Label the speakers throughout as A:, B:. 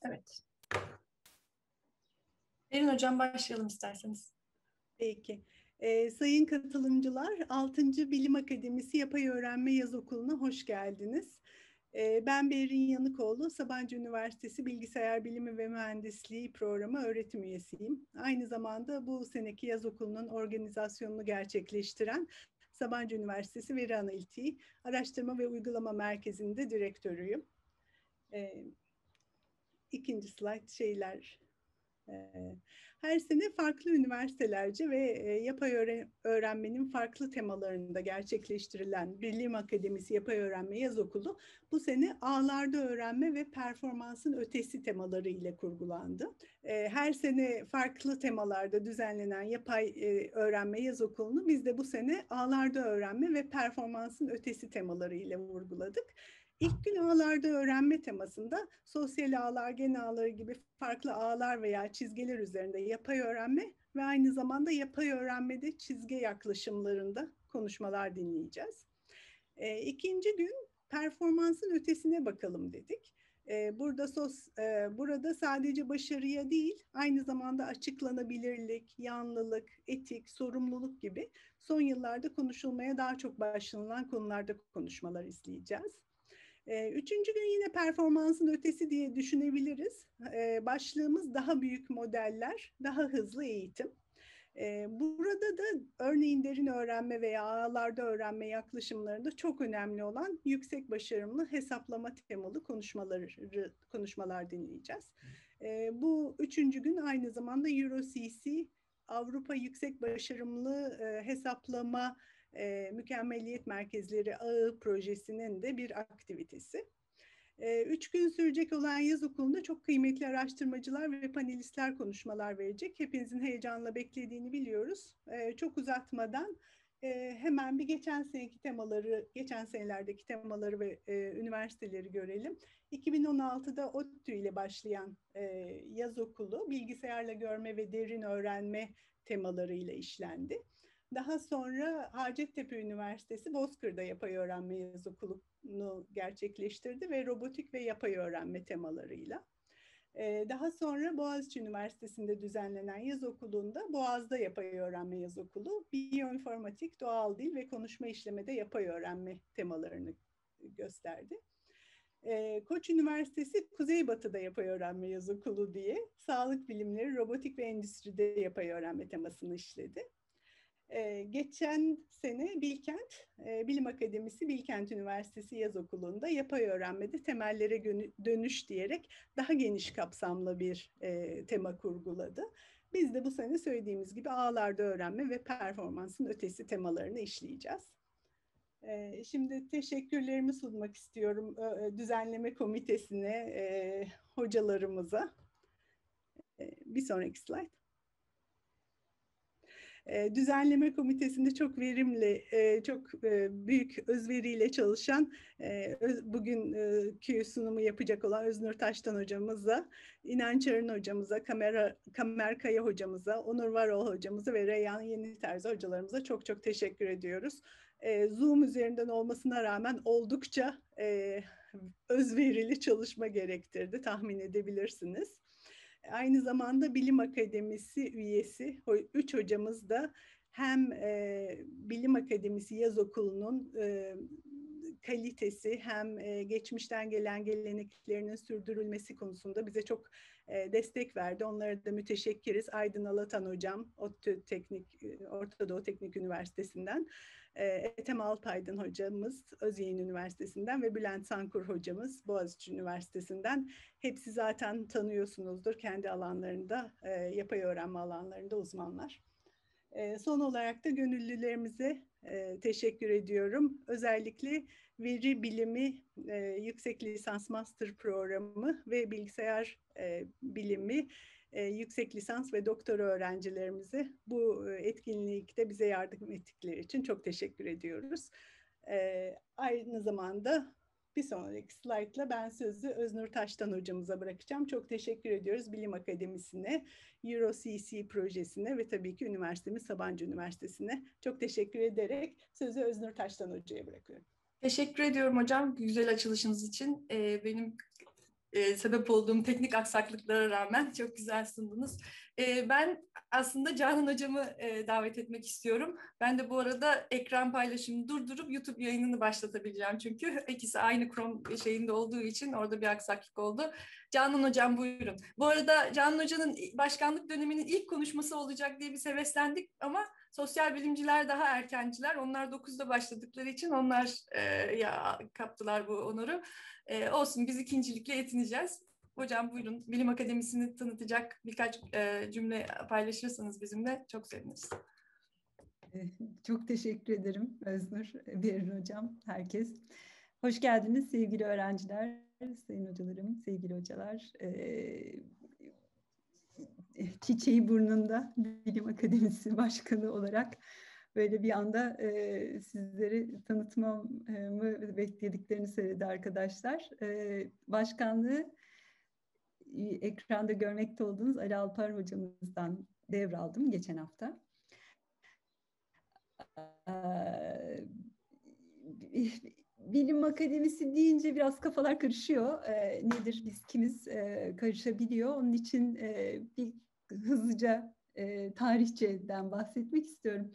A: Evet. Erin Hocam başlayalım isterseniz.
B: Peki. Sayın katılımcılar, 6. Bilim Akademisi Yapay Öğrenme Yaz Okulu'na hoş geldiniz. Ben Berin Yanıkoğlu, Sabancı Üniversitesi Bilgisayar Bilimi ve Mühendisliği Programı öğretim üyesiyim. Aynı zamanda bu seneki yaz okulunun organizasyonunu gerçekleştiren Sabancı Üniversitesi Veri Analitiği Araştırma ve Uygulama Merkezi'nde direktörüyüm. İkinci slide her sene farklı üniversitelerce ve yapay öğrenmenin farklı temalarında gerçekleştirilen Bilim Akademisi Yapay Öğrenme Yaz Okulu bu sene ağlarda öğrenme ve performansın ötesi temaları ile kurgulandı. Her sene farklı temalarda düzenlenen yapay öğrenme yaz okulunu biz de bu sene ağlarda öğrenme ve performansın ötesi temaları ile vurguladık. İlk gün ağlarda öğrenme temasında sosyal ağlar, gen ağları gibi farklı ağlar veya çizgiler üzerinde yapay öğrenme ve aynı zamanda yapay öğrenmede çizgi yaklaşımlarında konuşmalar dinleyeceğiz. İkinci gün performansın ötesine bakalım dedik. Burada sadece başarıya değil, aynı zamanda açıklanabilirlik, yanlılık, etik, sorumluluk gibi son yıllarda konuşulmaya daha çok başlanılan konularda konuşmalar izleyeceğiz. Üçüncü gün yine performansın ötesi diye düşünebiliriz. Başlığımız daha büyük modeller, daha hızlı eğitim. Burada da örneğin derin öğrenme veya ağlarda öğrenme yaklaşımlarında çok önemli olan yüksek başarımlı hesaplama temalı konuşmalar dinleyeceğiz. Bu üçüncü gün aynı zamanda EuroCC Avrupa Yüksek Başarımlı Hesaplama Mükemmeliyet Merkezleri Ağı projesinin de bir aktivitesi. 3 gün sürecek olan yaz okulunda çok kıymetli araştırmacılar ve panelistler konuşmalar verecek. Hepinizin heyecanla beklediğini biliyoruz. Çok uzatmadan hemen bir geçen senelerdeki temaları ve üniversiteleri görelim. 2016'da ODTÜ ile başlayan yaz okulu bilgisayarla görme ve derin öğrenme temalarıyla işlendi. Daha sonra Hacettepe Üniversitesi Bozkır'da yapay öğrenme yaz okulunu gerçekleştirdi ve robotik ve yapay öğrenme temalarıyla. Daha sonra Boğaziçi Üniversitesi'nde düzenlenen yaz okulunda Boğaz'da yapay öğrenme yaz okulu, biyoinformatik, doğal dil ve konuşma işlemede yapay öğrenme temalarını gösterdi. Koç Üniversitesi Kuzeybatı'da yapay öğrenme yaz okulu diye sağlık bilimleri, robotik ve endüstride yapay öğrenme temasını işledi. Geçen sene Bilkent, Bilim Akademisi Bilkent Üniversitesi Yaz Okulu'nda yapay öğrenmede temellere dönüş diyerek daha geniş kapsamlı bir tema kurguladı. Biz de bu sene söylediğimiz gibi ağlarda öğrenme ve performansın ötesi temalarını işleyeceğiz. Şimdi teşekkürlerimi sunmak istiyorum düzenleme komitesine, hocalarımıza. Bir sonraki slide. Düzenleme komitesinde çok verimli, çok büyük özveriyle çalışan, bugünkü sunumu yapacak olan Öznur Taştan hocamıza, İnanç Arın hocamıza, Kamer Kaya hocamıza, Onur Varol hocamıza ve Reyhan Yeniterzi hocalarımıza çok çok teşekkür ediyoruz. Zoom üzerinden olmasına rağmen oldukça özverili çalışma gerektirdi, tahmin edebilirsiniz. Aynı zamanda Bilim Akademisi üyesi 3 hocamız da hem Bilim Akademisi Yaz Okulu'nun kalitesi hem geçmişten gelen geleneklerinin sürdürülmesi konusunda bize çok destek verdi. Onlara da müteşekkiriz. Aydın Alatan hocam, Orta Doğu Teknik Üniversitesi'nden, Ethem Alpaydın hocamız Özyeğin Üniversitesi'nden ve Bülent Sankur hocamız Boğaziçi Üniversitesi'nden. Hepsi zaten tanıyorsunuzdur kendi alanlarında, yapay öğrenme alanlarında uzmanlar. Son olarak da gönüllülerimize teşekkür ediyorum. Özellikle veri bilimi yüksek lisans master programı ve bilgisayar bilimi yüksek lisans ve doktora öğrencilerimize bu etkinlikte bize yardım ettikleri için çok teşekkür ediyoruz. Aynı zamanda bir sonraki slaytla ben sözü Öznur Taştan hocamıza bırakacağım. Çok teşekkür ediyoruz Bilim Akademisi'ne, EuroCC projesine ve tabii ki üniversitemiz Sabancı Üniversitesi'ne. Çok teşekkür ederek sözü Öznur Taştan hocaya bırakıyorum.
A: Teşekkür ediyorum hocam güzel açılışınız için. Benim sebep olduğum teknik aksaklıklara rağmen çok güzel sundunuz. Ben aslında Canan hocamı davet etmek istiyorum. Ben de bu arada ekran paylaşımını durdurup YouTube yayınını başlatabileceğim. Çünkü ikisi aynı Chrome şeyinde olduğu için orada bir aksaklık oldu. Canan hocam buyurun. Bu arada Canan hocanın başkanlık döneminin ilk konuşması olacak diye bir heveslendik ama sosyal bilimciler daha erkenciler. Onlar 9'da başladıkları için onlar ya kaptılar bu onuru. Olsun biz ikincilikle yetineceğiz. Hocam buyurun Bilim Akademisi'ni tanıtacak birkaç cümle paylaşırsanız bizimle çok seviniriz.
C: Çok teşekkür ederim Öznur, Berin Hocam, herkes. Hoş geldiniz sevgili öğrenciler, sayın hocalarım, sevgili hocalar. Çiçeği burnunda Bilim Akademisi Başkanı olarak böyle bir anda sizleri tanıtmamı beklediklerini söyledi arkadaşlar. Başkanlığı ekranda görmekte olduğunuz Ali Alpar hocamızdan devraldım geçen hafta. Bilim Akademisi deyince biraz kafalar karışıyor. Nedir, biz kimiz karışabiliyor. Onun için bir hızlıca tarihçeden bahsetmek istiyorum.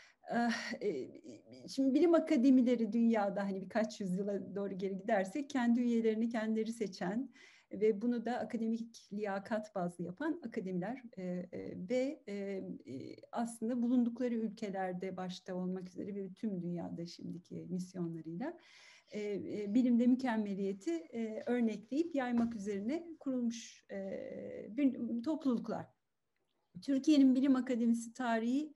C: Şimdi bilim akademileri dünyada hani birkaç yüzyıla doğru geri gidersek kendi üyelerini kendileri seçen ve bunu da akademik liyakat bazlı yapan akademiler ve aslında bulundukları ülkelerde başta olmak üzere ve tüm dünyada şimdiki misyonlarıyla bilimde mükemmeliyeti örnekleyip yaymak üzerine kurulmuş bir topluluklar. Türkiye'nin Bilim Akademisi tarihi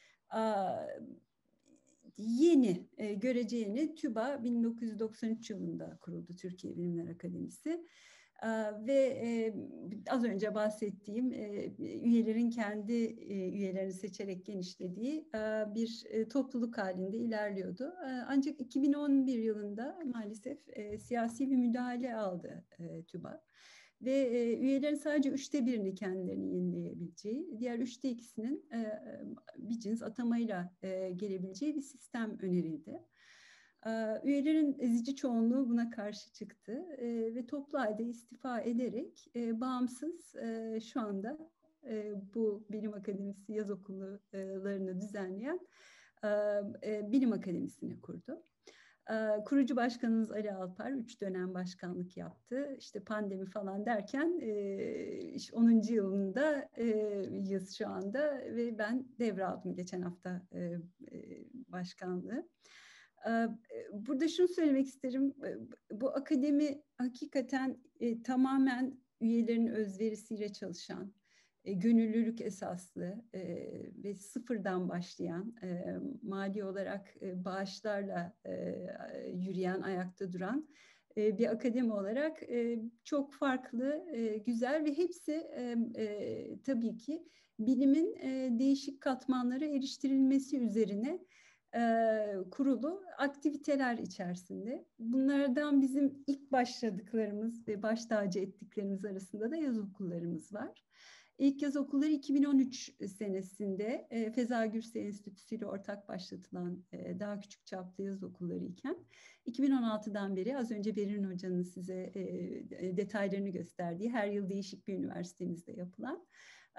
C: yeni, görece yeni. TÜBA 1993 yılında kuruldu, Türkiye Bilimler Akademisi. Ve az önce bahsettiğim üyelerin kendi üyelerini seçerek genişlediği bir topluluk halinde ilerliyordu. Ancak 2011 yılında maalesef siyasi bir müdahale aldı TÜBA. Ve üyelerin sadece 1/3'ünü kendilerini yenileyebileceği, diğer 2/3'ünün bir cins atamayla gelebileceği bir sistem önerildi. Üyelerin ezici çoğunluğu buna karşı çıktı ve toplu halde istifa ederek bağımsız şu anda bu Bilim Akademisi yaz okullarını düzenleyen Bilim Akademisi'ni kurdu. Kurucu başkanımız Ali Alpar 3 dönem başkanlık yaptı. İşte pandemi falan derken 10. yılında şu anda ve ben devraldım geçen hafta başkanlığı. Burada şunu söylemek isterim. Bu akademi hakikaten tamamen üyelerin özverisiyle çalışan, gönüllülük esaslı ve sıfırdan başlayan, mali olarak bağışlarla yürüyen, ayakta duran bir akademi olarak çok farklı, güzel ve hepsi tabii ki bilimin değişik katmanlara eriştirilmesi üzerine kurulu aktiviteler içerisinde. Bunlardan bizim ilk başladıklarımız ve baş tacı ettiklerimiz arasında da yaz okullarımız var. İlk yaz okulları 2013 senesinde Feza Gürsey Enstitüsü ile ortak başlatılan daha küçük çaplı yaz okulları iken 2016'dan beri az önce Berin Hoca'nın size detaylarını gösterdiği her yıl değişik bir üniversitemizde yapılan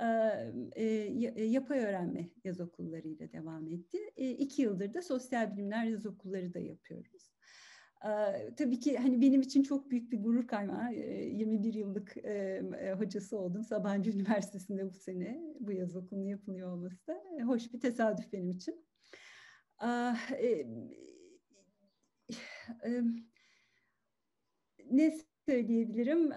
C: yapay öğrenme yaz okullarıyla devam etti. 2 yıldır da sosyal bilimler yaz okulları da yapıyoruz. Tabii ki hani benim için çok büyük bir gurur kaynağı. 21 yıllık hocası oldum. Sabancı Üniversitesi'nde bu sene bu yaz okulunun yapılıyor olması da hoş bir tesadüf benim için. Ne söyleyebilirim?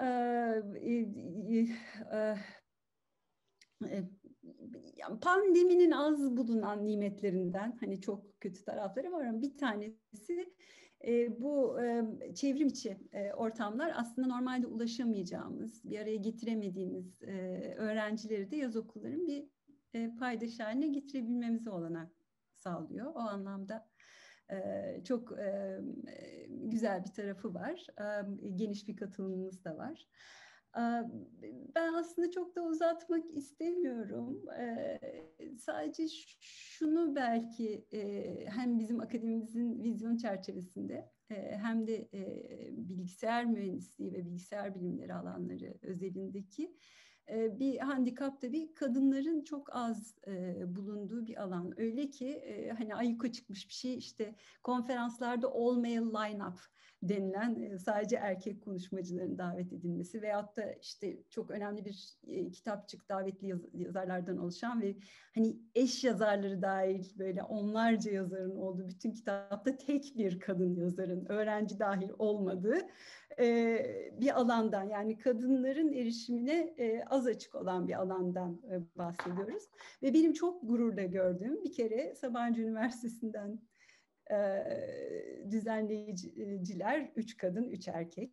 C: Pandeminin az bulunan nimetlerinden, hani çok kötü tarafları var ama bir tanesi bu çevrim içi ortamlar aslında normalde ulaşamayacağımız, bir araya getiremediğimiz öğrencileri de yaz okullarının bir paydaş haline getirebilmemize olanak sağlıyor. O anlamda çok güzel bir tarafı var. Geniş bir katılımımız da var. Ben aslında çok da uzatmak istemiyorum. Sadece şunu belki hem bizim akademimizin vizyon çerçevesinde hem de bilgisayar mühendisliği ve bilgisayar bilimleri alanları özelindeki bir handikap, tabii kadınların çok az bulunduğu bir alan. Öyle ki hani ayyuka çıkmış bir şey, işte konferanslarda all male line-up denilen sadece erkek konuşmacıların davet edilmesi veyahut da işte çok önemli bir kitapçık davetli yazarlardan oluşan ve hani eş yazarları dahil böyle onlarca yazarın olduğu bütün kitapta tek bir kadın yazarın, öğrenci dahil olmadığı bir alandan, yani kadınların erişimine az açık olan bir alandan bahsediyoruz. Ve benim çok gururla gördüğüm, bir kere Sabancı Üniversitesi'nden düzenleyiciler 3 kadın, 3 erkek.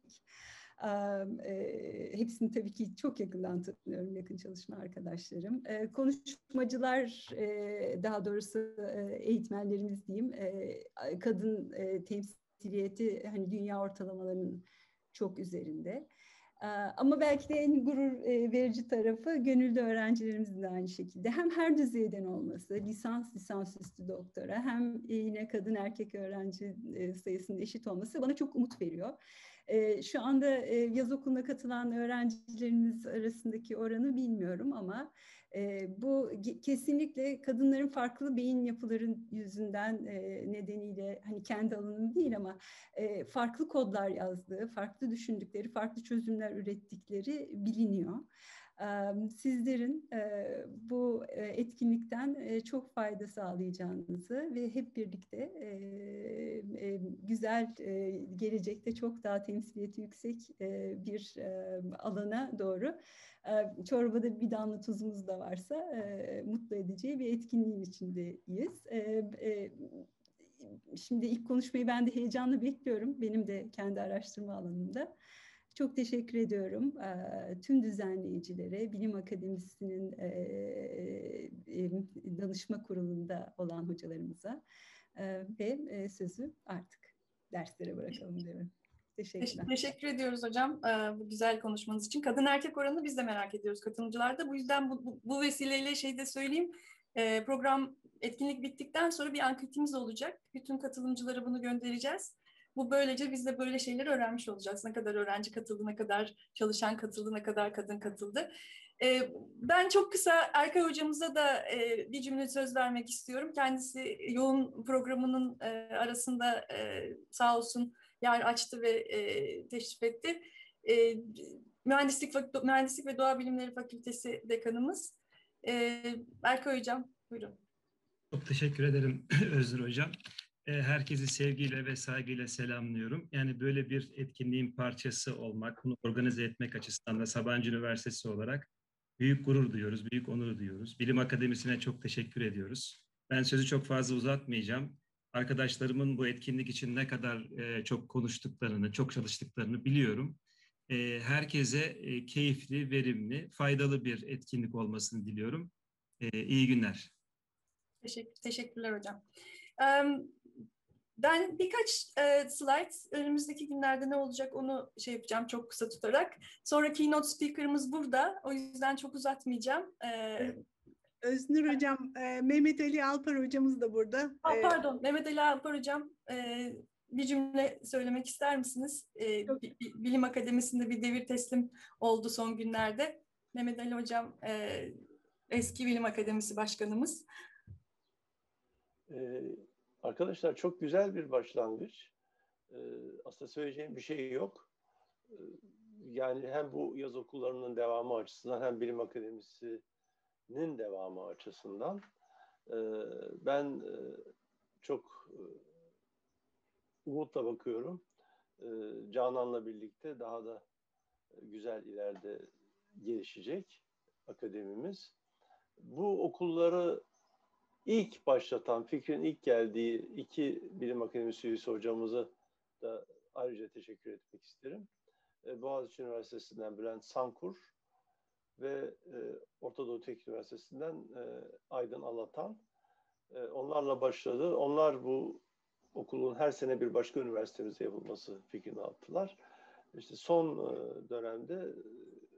C: Hepsini tabii ki çok yakından tanıyorum, yakın çalışma arkadaşlarım. Konuşmacılar, daha doğrusu eğitmenlerimiz diyeyim, kadın temsiliyeti hani dünya ortalamalarının çok üzerinde. Ama belki de en gurur verici tarafı gönüllü öğrencilerimizin de aynı şekilde. Hem her düzeyden olması, lisansüstü doktora, hem yine kadın erkek öğrenci sayısının eşit olması bana çok umut veriyor. Şu anda yaz okuluna katılan öğrencilerimiz arasındaki oranı bilmiyorum ama bu kesinlikle kadınların farklı beyin yapıların yüzünden nedeniyle, hani kendi alanım değil ama farklı kodlar yazdığı, farklı düşündükleri, farklı çözümler ürettikleri biliniyor. Sizlerin bu etkinlikten çok fayda sağlayacağınızı ve hep birlikte güzel, gelecekte çok daha temsiliyeti yüksek bir alana doğru, çorbada bir damla tuzumuz da varsa mutlu edeceği bir etkinliğin içindeyiz. Şimdi ilk konuşmayı ben de heyecanla bekliyorum. Benim de kendi araştırma alanımda. Çok teşekkür ediyorum tüm düzenleyicilere, Bilim Akademisi'nin danışma kurulunda olan hocalarımıza ve sözü artık derslere bırakalım diyorum. Teşekkürler.
A: Teşekkür ediyoruz hocam bu güzel konuşmanız için. Kadın erkek oranını biz de merak ediyoruz katılımcılarda. Bu yüzden bu vesileyle şey de söyleyeyim. Program, etkinlik bittikten sonra bir anketimiz olacak. Bütün katılımcılara bunu göndereceğiz. Bu böylece biz de böyle şeyleri öğrenmiş olacağız. Ne kadar öğrenci katıldı, ne kadar çalışan katıldı, ne kadar kadın katıldı. Ben çok kısa Erkay hocamıza da bir cümle söz vermek istiyorum. Kendisi yoğun programının arasında sağ olsun yer açtı ve teşrif etti. Mühendislik ve Doğa Bilimleri Fakültesi dekanımız. Erkay hocam, buyurun.
D: Çok teşekkür ederim Özgür hocam. Herkesi sevgiyle ve saygıyla selamlıyorum. Yani böyle bir etkinliğin parçası olmak, bunu organize etmek açısından da Sabancı Üniversitesi olarak büyük gurur duyuyoruz, büyük onur duyuyoruz. Bilim Akademisi'ne çok teşekkür ediyoruz. Ben sözü çok fazla uzatmayacağım. Arkadaşlarımın bu etkinlik için ne kadar çok konuştuklarını, çok çalıştıklarını biliyorum. Herkese keyifli, verimli, faydalı bir etkinlik olmasını diliyorum. İyi günler.
A: Teşekkürler hocam. Ben birkaç slide önümüzdeki günlerde ne olacak onu şey yapacağım çok kısa tutarak. Sonra keynote speaker'ımız burada. O yüzden çok uzatmayacağım.
B: Öznur hocam, Mehmet Ali Alpar hocamız da burada.
A: Pardon, Mehmet Ali Alpar hocam, bir cümle söylemek ister misiniz? Bilim Akademisi'nde bir devir teslim oldu son günlerde. Mehmet Ali hocam eski Bilim Akademisi başkanımız.
E: Arkadaşlar çok güzel bir başlangıç. Aslında söyleyeceğim bir şey yok. Yani hem bu yaz okullarının devamı açısından hem Bilim Akademisi'nin devamı açısından ben çok umutla bakıyorum. Canan'la birlikte daha da güzel ileride gelişecek akademimiz. Bu okulları İlk başlatan, fikrin ilk geldiği iki Bilim Akademisi üyesi hocamıza da ayrıca teşekkür etmek isterim. Boğaziçi Üniversitesi'nden Bülent Sankur ve Orta Doğu Teknik Üniversitesi'nden Aydın Alatan. Onlarla başladı. Onlar bu okulun her sene bir başka üniversitemizde yapılması fikrini attılar. İşte son dönemde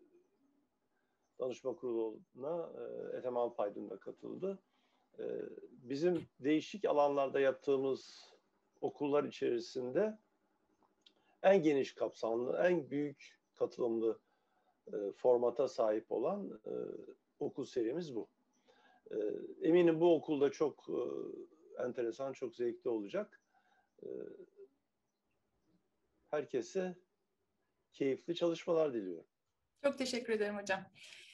E: danışma kuruluna Ethem Alpaydın da katıldı. Bizim değişik alanlarda yaptığımız okullar içerisinde en geniş kapsamlı, en büyük katılımlı formata sahip olan okul serimiz bu. Eminim bu okulda çok enteresan, çok zevkli olacak. Herkese keyifli çalışmalar diliyorum.
A: Çok teşekkür ederim hocam.